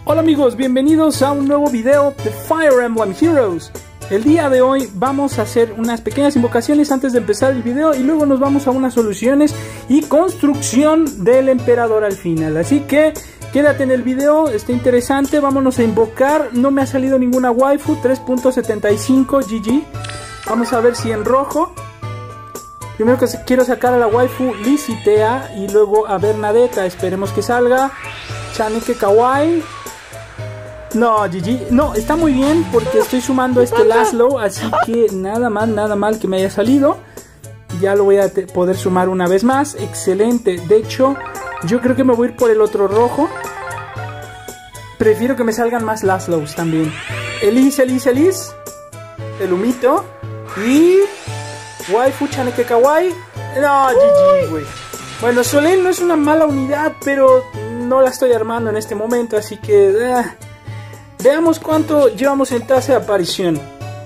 Hola amigos, bienvenidos a un nuevo video de Fire Emblem Heroes. El día de hoy vamos a hacer unas pequeñas invocaciones antes de empezar el video y luego nos vamos a unas soluciones y construcción del emperador al final. Así que quédate en el video, está interesante, vámonos a invocar. No me ha salido ninguna waifu, 3.75 GG. Vamos a ver si en rojo. Primero que quiero sacar a la waifu Licitea y luego a Bernadetta, esperemos que salga. Chaneke Kawaii. No, GG, no, está muy bien porque estoy sumando este Laszlo, así que nada mal que me haya salido. Ya lo voy a poder sumar una vez más, excelente. De hecho, yo creo que me voy a ir por el otro rojo. Prefiero que me salgan más Laszlos también. Elise, el humito. Y waifu Chaneke Kawaii. No, GG, güey. Bueno, Solen no es una mala unidad, pero no la estoy armando en este momento, así que... veamos cuánto llevamos en tasa de aparición.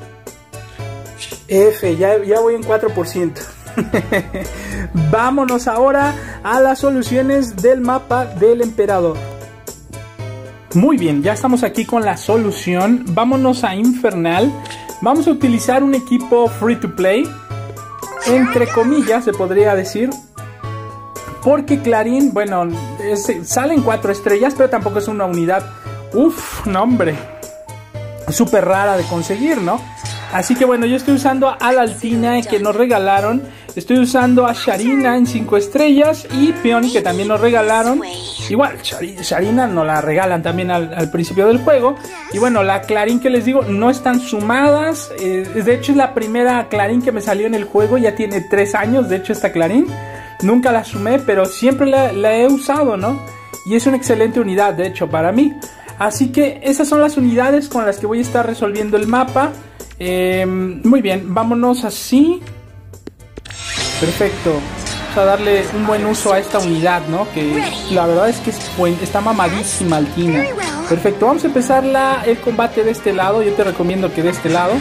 F, ya voy en 4%. Vámonos ahora a las soluciones del mapa del emperador. Muy bien, ya estamos aquí con la solución. Vámonos a Infernal. Vamos a utilizar un equipo free to play, entre comillas se podría decir, porque Clarín, bueno, salen 4 estrellas, pero tampoco es una unidad, no hombre, súper rara de conseguir, ¿no? Así que bueno, yo estoy usando a la Altina que nos regalaron, estoy usando a Sharina en 5 estrellas y Peony que también nos regalaron. Igual, Sharina nos la regalan también al principio del juego. Y bueno, la Clarín que les digo, no están sumadas. De hecho es la primera Clarín que me salió en el juego, ya tiene 3 años, de hecho esta Clarín. Nunca la sumé, pero siempre la he usado, ¿no? Y es una excelente unidad, de hecho, para mí. Así que esas son las unidades con las que voy a estar resolviendo el mapa. Muy bien, vámonos así. Perfecto. Vamos a darle un buen uso a esta unidad, ¿no? Que la verdad es que está mamadísima Altina. Perfecto, vamos a empezar el combate de este lado. Yo te recomiendo que de este lado.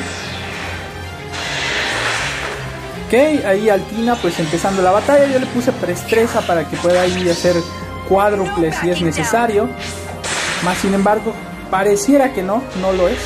Ok, ahí Altina pues empezando la batalla. Yo le puse prestresa para que pueda ir a hacer cuádruple si es necesario. Más sin embargo, pareciera que no lo es.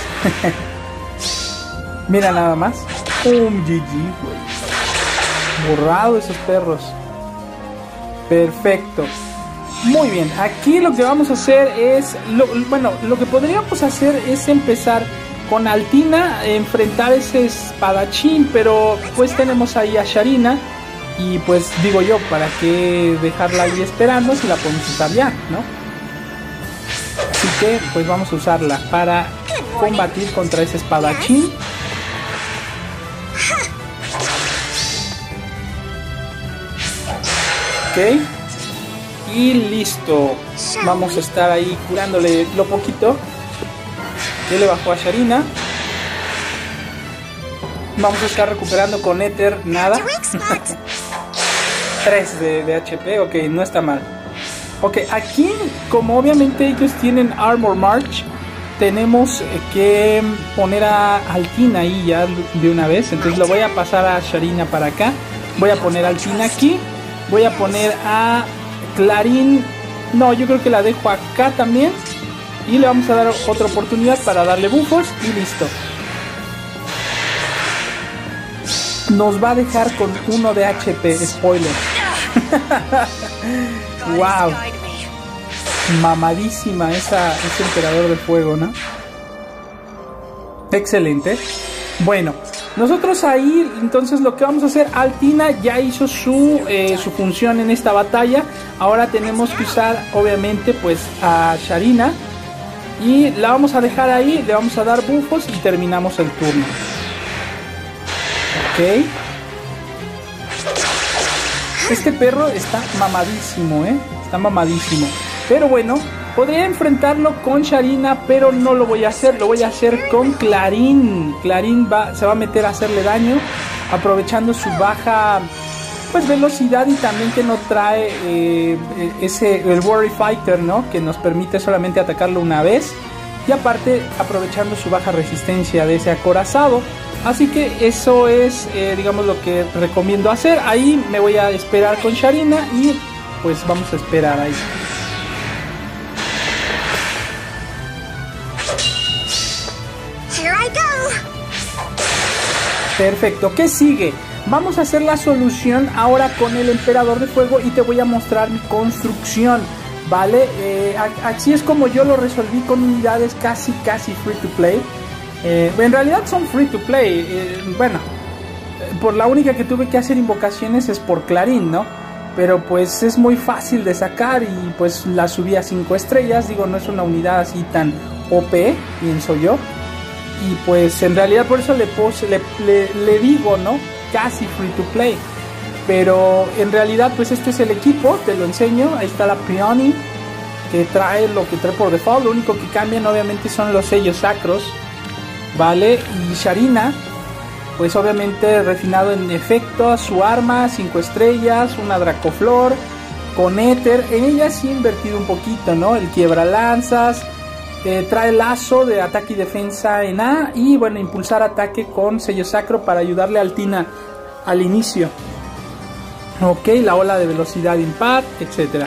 Mira nada más. GG, güey. Borrado esos perros. Perfecto. Muy bien, aquí lo que vamos a hacer es... lo que podríamos hacer es empezar con Altina, enfrentar ese espadachín, pero pues tenemos ahí a Sharina. Y pues digo yo, ¿para qué dejarla ahí esperando si la podemos usar ya, no? Así que pues vamos a usarla para combatir contra ese espadachín. Ok. Y listo. Vamos a estar ahí curándole lo poquito que le bajó a Sharina. Vamos a estar recuperando con Éter, nada. 3 de HP, ok, no está mal. Ok, aquí como obviamente ellos tienen Armor March, tenemos que poner a Altina ahí ya de una vez. Entonces lo voy a pasar a Sharina para acá. Voy a poner a Altina aquí. Voy a poner a Clarín. No, yo creo que la dejo acá también. Y le vamos a dar otra oportunidad para darle buffos y listo. Nos va a dejar con 1 de HP, spoiler. Wow. Mamadísima ese emperador del fuego, ¿no? Excelente. Bueno, nosotros ahí entonces lo que vamos a hacer, Altina ya hizo su función en esta batalla. Ahora tenemos que usar obviamente pues a Sharina. Y la vamos a dejar ahí, le vamos a dar buffos y terminamos el turno. Ok. Este perro está mamadísimo, está mamadísimo. Pero bueno, podría enfrentarlo con Sharina, pero no lo voy a hacer. Lo voy a hacer con Clarín. Clarín se va a meter a hacerle daño, aprovechando su baja pues velocidad y también que no trae el Worry Fighter, ¿no? Que nos permite solamente atacarlo una vez. Y aparte aprovechando su baja resistencia de ese acorazado. Así que eso es digamos lo que recomiendo hacer. Ahí me voy a esperar con Sharina y pues vamos a esperar ahí. Perfecto, ¿qué sigue? Vamos a hacer la solución ahora con el Emperador de Fuego y te voy a mostrar mi construcción, ¿vale? Así es como yo lo resolví con unidades casi free to play. En realidad son free to play, bueno, por la única que tuve que hacer invocaciones es por Clarín, ¿no? Pero pues es muy fácil de sacar y pues la subí a 5 estrellas, digo, no es una unidad así tan OP, pienso yo. Y pues en realidad por eso le digo, ¿no? Casi free to play. Pero en realidad pues este es el equipo, te lo enseño. Ahí está la Peony, que trae lo que trae por default. Lo único que cambian obviamente son los sellos sacros, ¿vale? Y Sharina, pues obviamente refinado en efecto, su arma, 5 estrellas, una Dracoflor con éter. En ella sí he invertido un poquito, ¿no? El quiebra lanzas. Trae lazo de ataque y defensa en A y bueno, impulsar ataque con sello sacro para ayudarle a Altina al inicio. Ok, la ola de velocidad impar, etcétera.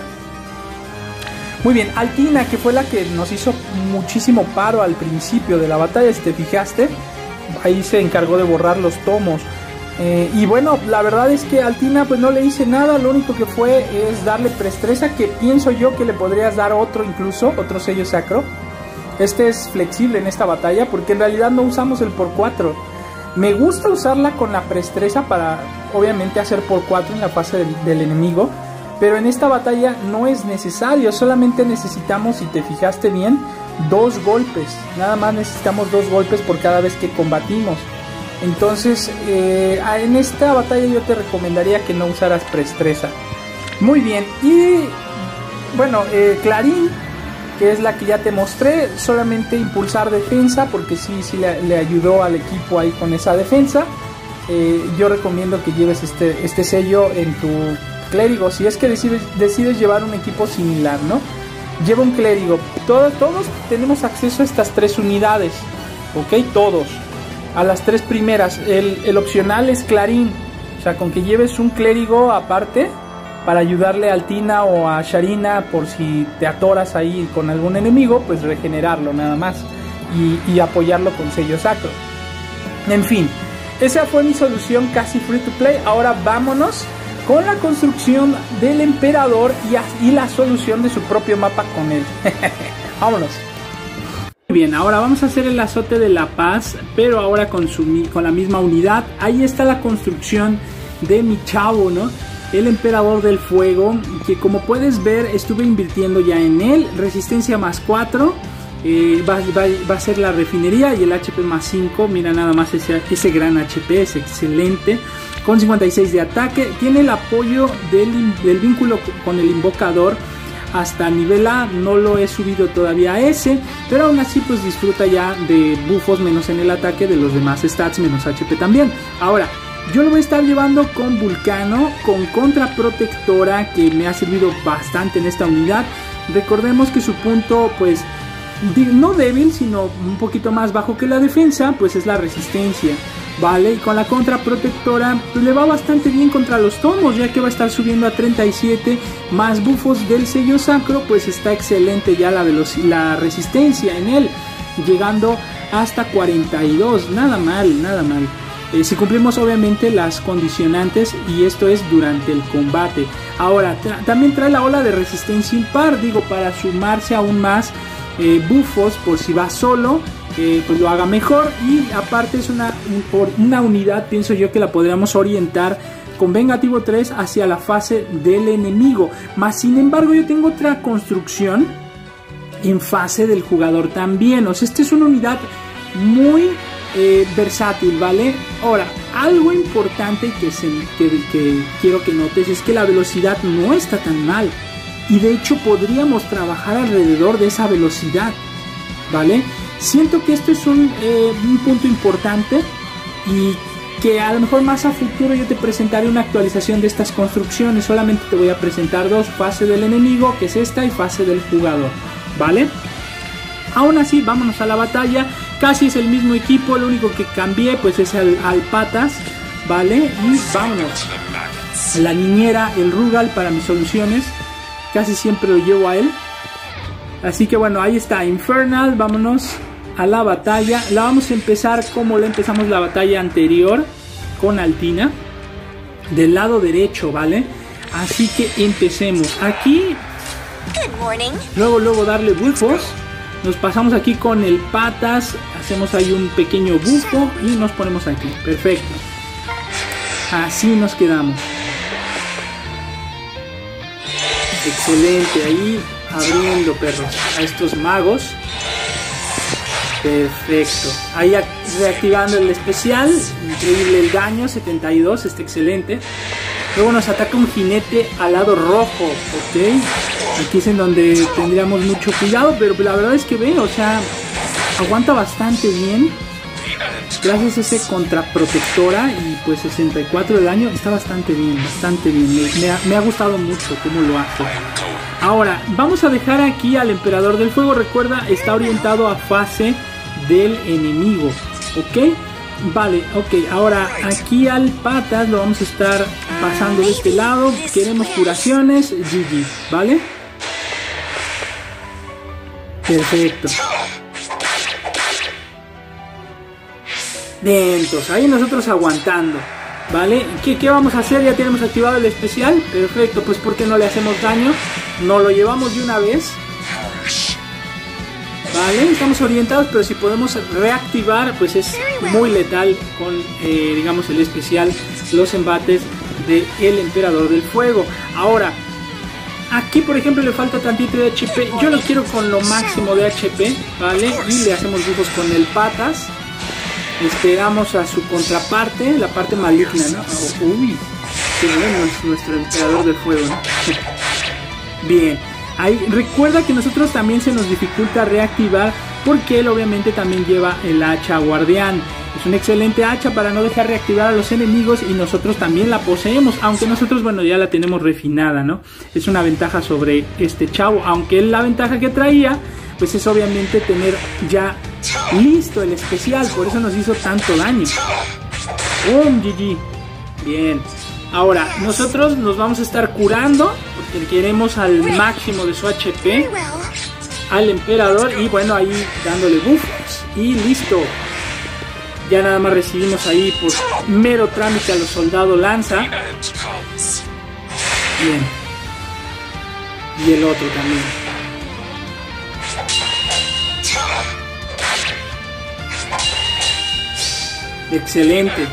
Muy bien, Altina, que fue la que nos hizo muchísimo paro al principio de la batalla, si te fijaste, ahí se encargó de borrar los tomos. Y bueno, la verdad es que Altina pues no le hice nada, lo único que fue es darle prestreza, que pienso yo que le podrías dar otro sello sacro. Este es flexible en esta batalla porque en realidad no usamos el por 4. Me gusta usarla con la prestreza para obviamente hacer por 4 en la fase del enemigo, pero en esta batalla no es necesario, solamente necesitamos, si te fijaste bien, 2 golpes. Nada más necesitamos 2 golpes por cada vez que combatimos. Entonces en esta batalla yo te recomendaría que no usaras prestreza. Muy bien, y bueno, Clarín, que es la que ya te mostré, solamente impulsar defensa, porque sí le ayudó al equipo ahí con esa defensa. Yo recomiendo que lleves este sello en tu clérigo, si es que decides llevar un equipo similar, ¿no? Lleva un clérigo. Todos tenemos acceso a estas 3 unidades, ¿ok? Todos, a las 3 primeras. El opcional es Clarín, o sea, con que lleves un clérigo aparte para ayudarle a Altina o a Sharina por si te atoras ahí con algún enemigo, pues regenerarlo nada más y apoyarlo con sello sacro. En fin, esa fue mi solución casi free to play. Ahora vámonos con la construcción del Emperador y la solución de su propio mapa con él. Vámonos. Bien, ahora vamos a hacer el azote de la paz, pero ahora con la misma unidad. Ahí está la construcción de mi chavo, ¿no? El Emperador del Fuego, que como puedes ver estuve invirtiendo ya en él. Resistencia más 4, va a ser la refinería, y el HP más 5. Mira nada más ese gran HP, es excelente. Con 56 de ataque, tiene el apoyo del vínculo con el invocador hasta nivel A. No lo he subido todavía a ese, pero aún así pues disfruta ya de buffos menos en el ataque de los demás stats, menos HP también. Ahora, yo lo voy a estar llevando con Vulcano, con Contraprotectora, que me ha servido bastante en esta unidad. Recordemos que su punto, pues, no débil, sino un poquito más bajo que la defensa, pues es la resistencia, ¿vale? Y con la Contraprotectora, pues le va bastante bien contra los tomos, ya que va a estar subiendo a 37, más buffos del sello sacro, pues está excelente ya la resistencia en él, llegando hasta 42, nada mal, nada mal. Si cumplimos obviamente las condicionantes, y esto es durante el combate. Ahora también trae la ola de resistencia impar, digo, para sumarse aún más buffos por si va solo, pues lo haga mejor. Y aparte es una unidad, pienso yo, que la podríamos orientar con Vengativo 3 hacia la fase del enemigo. Más sin embargo yo tengo otra construcción en fase del jugador también. O sea, esta es una unidad muy versátil, ¿vale? Ahora, algo importante que quiero que notes es que la velocidad no está tan mal, y de hecho podríamos trabajar alrededor de esa velocidad, ¿vale? Siento que esto es un punto importante, y que a lo mejor más a futuro yo te presentaré una actualización de estas construcciones. Solamente te voy a presentar 2, fase del enemigo, que es esta, y fase del jugador, ¿vale? Aún así, vámonos a la batalla. Casi es el mismo equipo, lo único que cambié pues es al Patas, ¿vale? Y vámonos. La niñera, el Rugal para mis soluciones, casi siempre lo llevo a él. Así que bueno, ahí está, Infernal. Vámonos a la batalla. La vamos a empezar como la empezamos la batalla anterior. con Altina del lado derecho, ¿vale? Así que empecemos. Aquí, luego darle bufos. Nos pasamos aquí con el patas, hacemos ahí un pequeño bufo y nos ponemos aquí. Perfecto. Así nos quedamos. Excelente, ahí abriendo, perros, a estos magos. Perfecto. Ahí reactivando el especial. Increíble el daño, 72, está excelente. Luego nos ataca un jinete al lado rojo, ¿ok? Aquí es en donde tendríamos mucho cuidado, pero la verdad es que ve, o sea, aguanta bastante bien. Gracias a ese contraprotectora y pues 64 de daño, está bastante bien, me ha gustado mucho cómo lo hace. Ahora, vamos a dejar aquí al Emperador del Fuego, recuerda, está orientado a fase del enemigo, ¿ok? Vale, ok, ahora aquí al patas lo vamos a estar pasando de este lado, queremos curaciones, GG, ¿vale? Perfecto. Bien, entonces ahí nosotros aguantando, ¿vale? ¿Qué vamos a hacer? Ya tenemos activado el especial, perfecto, pues ¿por qué no le hacemos daño? No lo llevamos de una vez. Vale, estamos orientados, pero si podemos reactivar, pues es muy letal con, digamos, el especial, los embates del Emperador del Fuego. Ahora, aquí por ejemplo le falta tantito de HP, yo lo quiero con lo máximo de HP, ¿vale? Y le hacemos bufos con el patas. Esperamos a su contraparte, la parte maligna, ¿no? Uy, qué bueno es nuestro Emperador del Fuego, ¿no? Bien. Ahí, recuerda que nosotros también se nos dificulta reactivar porque él obviamente también lleva el hacha guardián. Es una excelente hacha para no dejar reactivar a los enemigos y nosotros también la poseemos, aunque nosotros, bueno, ya la tenemos refinada, ¿no? Es una ventaja sobre este chavo, aunque la ventaja que traía, pues es obviamente tener ya listo el especial, por eso nos hizo tanto daño. GG. Bien. Ahora, nosotros nos vamos a estar curando porque queremos al máximo de su HP al Emperador y bueno, ahí dándole buffos y listo. Ya nada más recibimos ahí por mero trámite a los soldados lanza. Bien. Y el otro también. Excelente.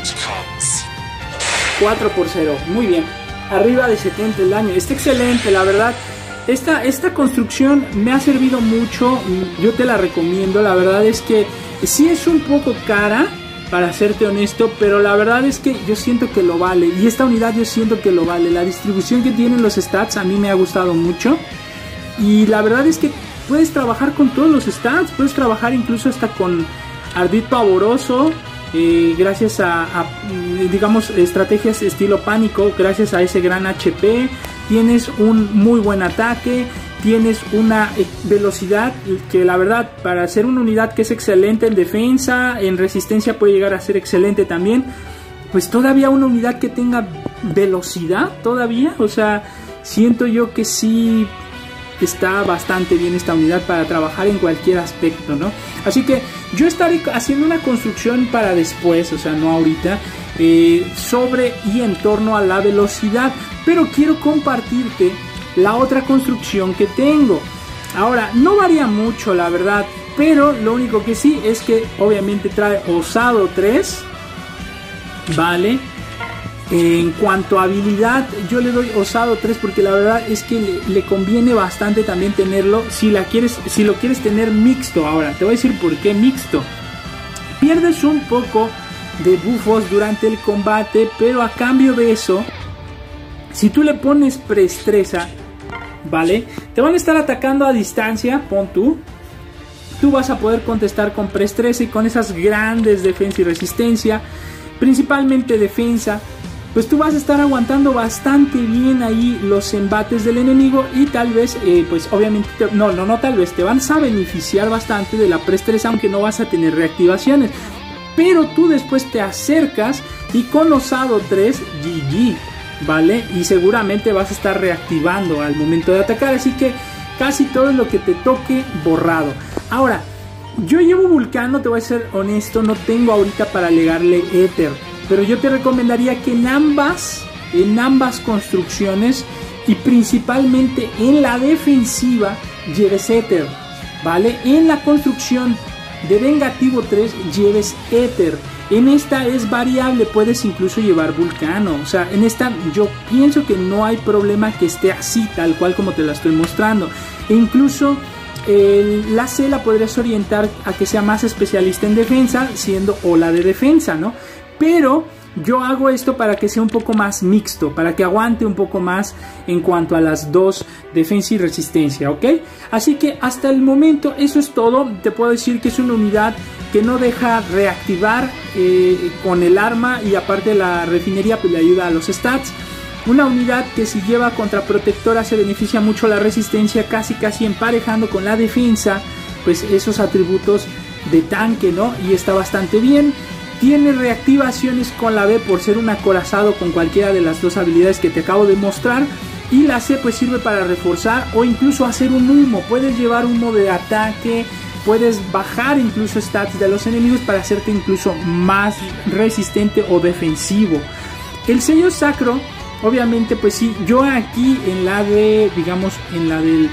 4/0, muy bien, arriba de 70 el daño, está excelente, la verdad. Esta construcción me ha servido mucho, yo te la recomiendo. La verdad es que sí es un poco cara, para serte honesto, pero la verdad es que yo siento que lo vale, y esta unidad yo siento que lo vale. La distribución que tienen los stats a mí me ha gustado mucho, y la verdad es que puedes trabajar con todos los stats, puedes trabajar incluso hasta con Ardid Pavoroso. Gracias a digamos, estrategias estilo pánico, gracias a ese gran HP, tienes un muy buen ataque, tienes una velocidad que la verdad para ser una unidad que es excelente en defensa, en resistencia puede llegar a ser excelente también. Pues todavía una unidad que tenga velocidad todavía, o sea, siento yo que sí está bastante bien esta unidad para trabajar en cualquier aspecto, ¿no? Así que yo estaré haciendo una construcción para después, o sea, no ahorita, sobre y en torno a la velocidad, pero quiero compartirte la otra construcción que tengo. Ahora, no varía mucho, la verdad, pero lo único que sí es que obviamente trae osado 3, ¿vale? En cuanto a habilidad, yo le doy osado 3 porque la verdad es que le conviene bastante también tenerlo si lo quieres tener mixto. Ahora, te voy a decir por qué mixto. Pierdes un poco de buffos durante el combate, pero a cambio de eso, si tú le pones preestresa, ¿vale? Te van a estar atacando a distancia, pon tú vas a poder contestar con preestresa y con esas grandes defensa y resistencia, principalmente defensa. Pues tú vas a estar aguantando bastante bien ahí los embates del enemigo y tal vez, pues obviamente, tal vez te vas a beneficiar bastante de la preestresa, aunque no vas a tener reactivaciones. Pero tú después te acercas y con osado 3, GG, ¿vale? Y seguramente vas a estar reactivando al momento de atacar, así que casi todo lo que te toque borrado. Ahora, yo llevo Vulcano, te voy a ser honesto, no tengo ahorita para legarle éter. pero yo te recomendaría que en ambas construcciones y principalmente en la defensiva lleves éter, ¿vale? En la construcción de Vengativo 3 lleves éter. En esta es variable, puedes incluso llevar Vulcano. O sea, en esta yo pienso que no hay problema que esté así, tal cual como te la estoy mostrando. E incluso la C la podrías orientar a que sea más especialista en defensa, siendo ola de defensa, ¿no? Pero yo hago esto para que sea un poco más mixto, para que aguante un poco más en cuanto a las dos, defensa y resistencia, ¿ok? Así que hasta el momento eso es todo. Te puedo decir que es una unidad que no deja reactivar con el arma, y aparte la refinería pues le ayuda a los stats. Una unidad que si lleva contraprotectora se beneficia mucho la resistencia, casi emparejando con la defensa, pues esos atributos de tanque, ¿no? Y está bastante bien. Tiene reactivaciones con la B por ser un acorazado con cualquiera de las dos habilidades que te acabo de mostrar. Y la C pues sirve para reforzar o incluso hacer un humo. Puedes llevar humo de ataque, puedes bajar incluso stats de los enemigos para hacerte incluso más resistente o defensivo. El sello sacro, obviamente pues sí, yo aquí en la de, digamos, en la del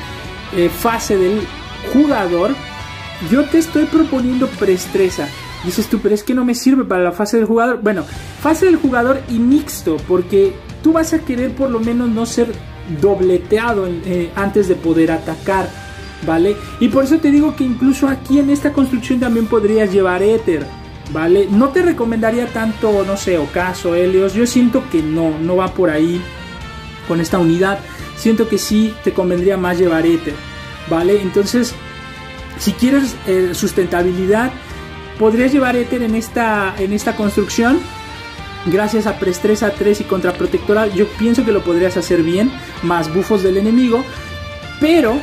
fase del jugador, yo te estoy proponiendo preestresa. Dices tú, pero es que no me sirve para la fase del jugador. Bueno, fase del jugador y mixto, porque tú vas a querer por lo menos no ser dobleteado antes de poder atacar, ¿vale? Y por eso te digo que incluso aquí en esta construcción también podrías llevar éter, ¿vale? No te recomendaría tanto, no sé, Ocaso, Helios. Yo siento que no va por ahí con esta unidad. Siento que sí te convendría más llevar éter, ¿vale? Entonces, si quieres sustentabilidad, podrías llevar éter en esta construcción. Gracias a Preestresa 3 y Contraprotectora, yo pienso que lo podrías hacer bien, más bufos del enemigo. Pero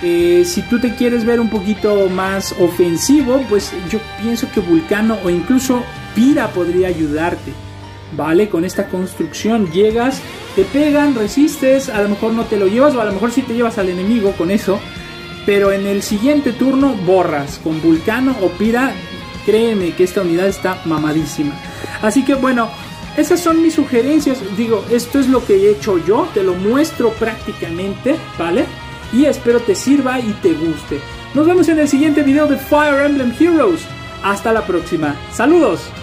si tú te quieres ver un poquito más ofensivo, pues yo pienso que Vulcano o incluso Pira podría ayudarte, ¿vale? Con esta construcción llegas, te pegan, resistes, a lo mejor no te lo llevas, o a lo mejor sí te llevas al enemigo con eso, pero en el siguiente turno borras con Vulcano o Pira. Créeme que esta unidad está mamadísima. Así que bueno, esas son mis sugerencias. Digo, esto es lo que he hecho yo, te lo muestro prácticamente, ¿vale? Y espero te sirva y te guste. Nos vemos en el siguiente video de Fire Emblem Heroes. Hasta la próxima. Saludos.